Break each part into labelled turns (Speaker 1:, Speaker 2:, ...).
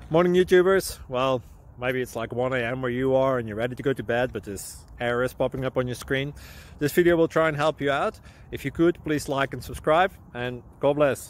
Speaker 1: Morning YouTubers. Well, maybe it's like 1 a.m. where you are and you're ready to go to bed, but this error is popping up on your screen. This video will try and help you out. If you could, please like and subscribe, and God bless.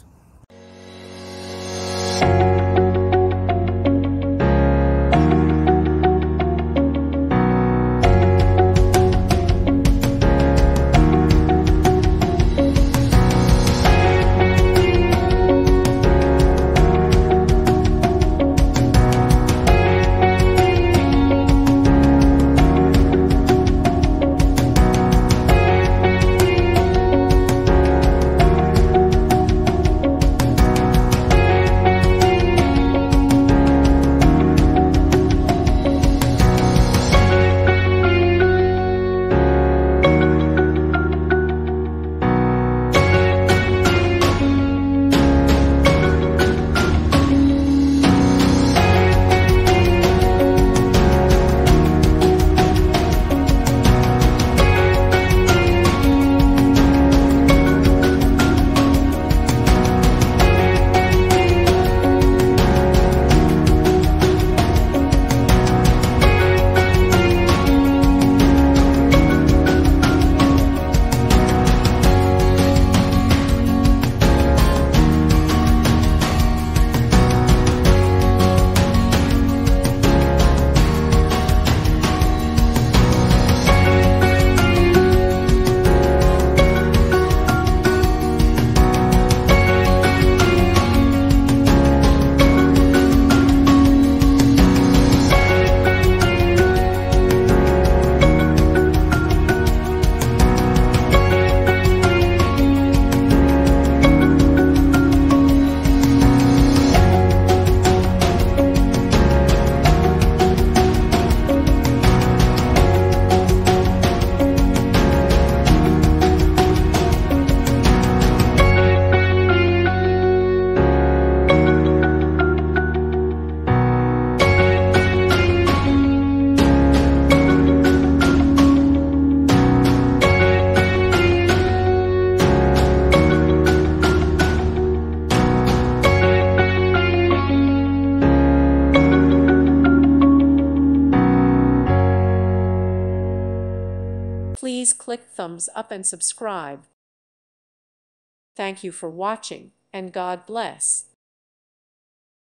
Speaker 2: Please click thumbs up and subscribe. Thank you for watching, and God bless.